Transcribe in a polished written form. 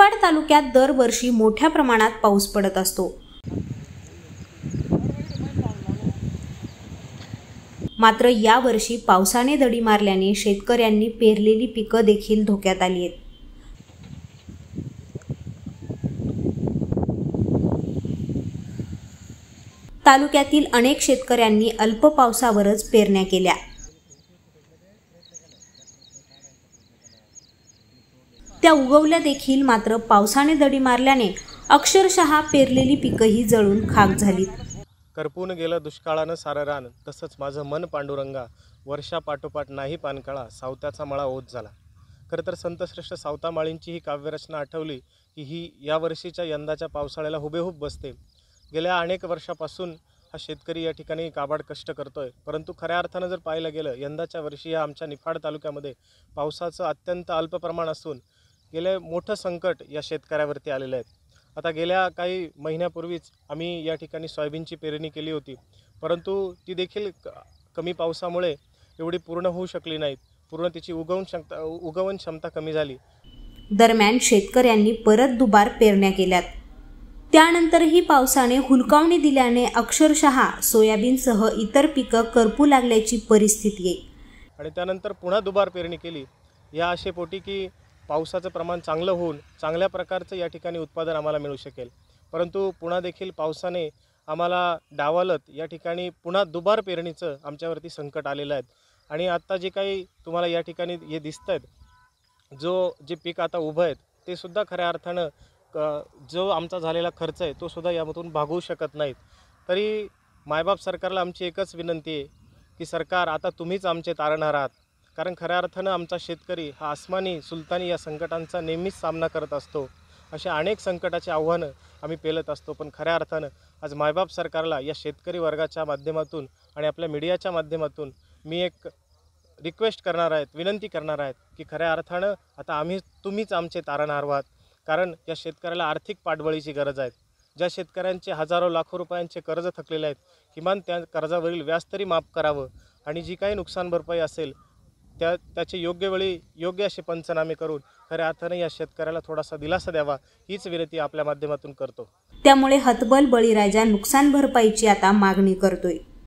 निफाड तालुक्यात दरवर्षी मोठ्या प्रमाणात पाऊस पडत असतो। मात्र यावर्षी पावसाने दडी मारल्याने शेतकऱ्यांनी पेरलेली पिकं देखील धोक्यात आली आहेत। तालुक्यातील अनेक शेतकऱ्यांनी अल्प पावसावरच पेरण्या केल्या। त्या उगवल्या देखील, मात्र पावसाने दडी मारल्याने अक्षरशः पेरलेली पिकंही जळून खाक झालीत। करपून गेलं दुष्काळानं सारं रान, तसंच माझं मन पांडुरंगा, वर्षा पाठोपाठ नाही पानकळा, सावत्याचा मळा ओत झाला। खरं तर संतश्रेष्ठ सावता माळींची ही काव्यरचना आठवली की ही या वर्षीच्या यंदाच्या पावसाळ्याला हुबेहूब बसते। गेल्या अनेक वर्षापासून हा शेतकरी या ठिकाणी काबाड कष्ट करतोय, परंतु खऱ्या अर्थानं जर पाहायला गेलं यंदाच्या वर्षी या आमच्या निफाड तालुक्यामध्ये पावसाचं अत्यंत अल्प प्रमाण असून गेले मोठं संकट या शेतकऱ्यावरती आलेलं आहे। आता गेल्या काही महिन्यापूर्वीच आम्ही या ठिकाणी सोयाबीनची पेरणी केली होती, परंतु ती देखील कमी पावसामुळे एवढी पूर्ण होऊ शकली नाही। पूर्ण तिची उगवण क्षमता कमी झाली। दरम्यान शेतकऱ्यांनी परत दुबार पेरण्या केल्यात। त्यानंतरही पावसाने हुलकावणी दिल्याने अक्षरशः सोयाबीनसह इतर पिकं करपू लागल्याची परिस्थिती आहे। आणि त्यानंतर पुन्हा दुबार पेरणी केली या आशेपोटी की पावसाचं प्रमाण चांगलं होऊन चांगल्या प्रकारचं या ठिकाणी उत्पादन आम्हाला मिळू शकेल, परंतु पुन्हा देखील पावसाने आम्हाला डावलत या ठिकाणी पुन्हा दुबार पेरणीचं आमच्यावरती संकट आलेलं आहे। आणि आता जे काही तुम्हाला या ठिकाणी हे दिसतंय, जे पीक आता उभं आहे ते सुद्धा खऱ्या अर्थानं जो आमचा झालेला खर्च आहे तो सुद्धा यामधून भागवू शकत नाहीत। तरी मायबाप सरकारला आमची एकच विनंती आहे की सरकार आता तुम्हीच आमचे तारणहार आहात, कारण खऱ्या अर्थानं आमचा शेतकरी हा आसमानी सुलतानी या संकटांचा नेहमीच सामना करत असतो। अशा अनेक संकटाची आव्हानं आम्ही पेलत असतो, पण खऱ्या अर्थानं आज मायबाप सरकारला या शेतकरी वर्गाच्या माध्यमातून आणि आपल्या मीडियाच्या माध्यमातून मी एक रिक्वेस्ट करणार आहेत, विनंती करणार आहेत की खऱ्या अर्थानं आता तुम्हीच आमचे तारणहार आहात, कारण या शेतकऱ्याला आर्थिक पाठबळीची गरज आहे। ज्या शेतकऱ्यांचे हजारो लाखो रुपयांचे कर्ज थकलेले आहेत, किमान त्या कर्जावरील व्याज तरी माफ करावं आणि जी काही नुकसान भरपाई असेल त्याचे योग्य वेळी योग्य असे पंचनामे करून खऱ्या अर्थानं या शेतकऱ्याला थोडासा दिलासा द्यावा, हीच विनंती आपल्या माध्यमातून करतो। त्यामुळे हतबल बळीराजा नुकसान भरपाईची आता मागणी करतोय।